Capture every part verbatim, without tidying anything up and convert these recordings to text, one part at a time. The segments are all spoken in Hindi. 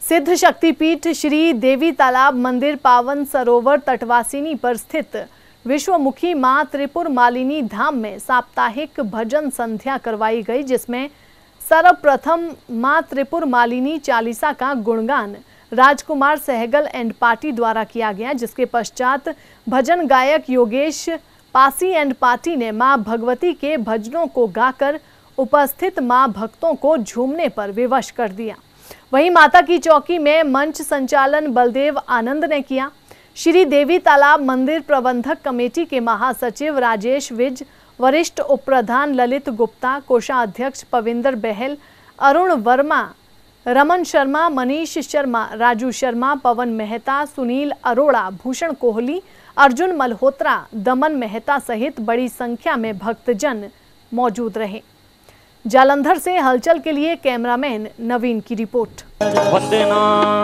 सिद्ध शक्तिपीठ श्री देवी तालाब मंदिर पावन सरोवर तटवासिनी पर स्थित विश्वमुखी मां त्रिपुर मालिनी धाम में साप्ताहिक भजन संध्या करवाई गई, जिसमें सर्वप्रथम मां त्रिपुर मालिनी चालीसा का गुणगान राजकुमार सहगल एंड पार्टी द्वारा किया गया, जिसके पश्चात भजन गायक योगेश पासी एंड पार्टी ने मां भगवती के भजनों को गाकर उपस्थित मां भक्तों को झूमने पर विवश कर दिया। वहीं माता की चौकी में मंच संचालन बलदेव आनंद ने किया। श्री देवी तालाब मंदिर प्रबंधक कमेटी के महासचिव राजेश विज, वरिष्ठ उप प्रधान ललित गुप्ता, कोषाध्यक्ष पविंदर बहल, अरुण वर्मा, रमन शर्मा, मनीष शर्मा, राजू शर्मा, पवन मेहता, सुनील अरोड़ा, भूषण कोहली, अर्जुन मल्होत्रा, दमन मेहता सहित बड़ी संख्या में भक्तजन मौजूद रहे। जालंधर से हलचल के लिए कैमरामैन नवीन की रिपोर्ट। वंदना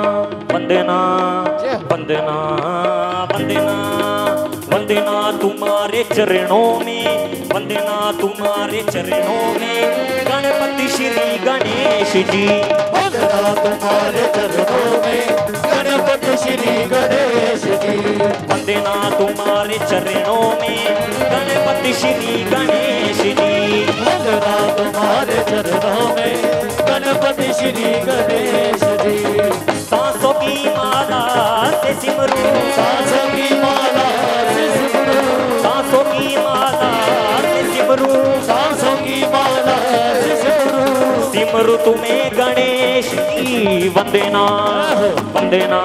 वंदना वंदना वंदना वंदना तुम्हारे चरणों में, वंदना तुम्हारे चरणों में गणपति श्री गणेश जी। वंदना तुम्हारे चरणों में गणपति श्री गणेश जी। वंदना तुम्हारे चरणों में गणपति श्री गणेश जी। वंदना तुम्हारे चरणों में गणपति श्री गणेश जी। सांसों की माला से सिमरू, सांसों की माला से सिमरू, सांसों की माला से सिमरू, सांसों की माला से सिमरू, सिमरू तुम्हें गणेश की। वंदना वंदना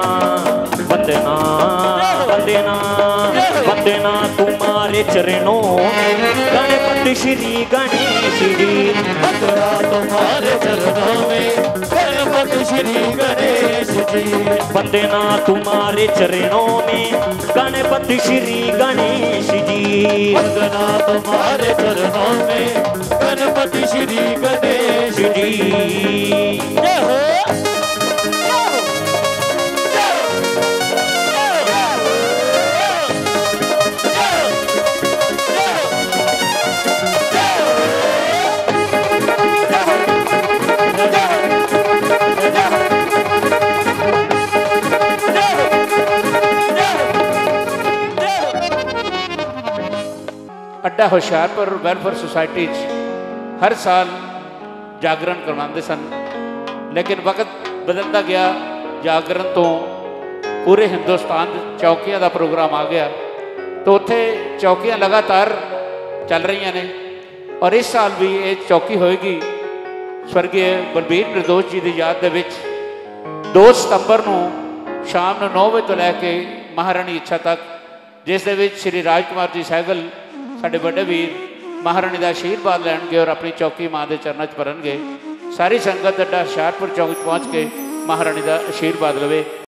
वंदना वंदना वंदना तुम्हारे चरणों में गणपति श्री गणेश जी। वंदना तुम्हारे चरणों में गणपति श्री गणेश जी। वंदना तुम्हारे चरणों में गणपति श्री गणेश जी। वंदना तुम्हारे चरणों में गणपति श्री गणेश जी। जय हो। अड्डा हुशियारपुर वैलफेयर सोसाइटी हर साल जागरण करवाते सन, लेकिन वक्त बदलता गया। जागरण तो पूरे हिंदुस्तान चौकियां का प्रोग्राम आ गया, तो उत्थे चौकियां लगातार चल रही ने। और इस साल भी ये चौकी होएगी स्वर्गीय बलबीर निर्दोष जी की याद दे दो सितंबर को शाम नौ बजे तो लैके महारानी इच्छा तक, जिस दे विच श्री राजकुमार जी सहगल साडे बड़े वीर महारानी का आशीर्वाद लैणगे और अपनी चौकी मां के चरणों च भरनगे। सारी संगत अड्डा हुशियारपुर चौक पहुँच के महारानी का आशीर्वाद लवे।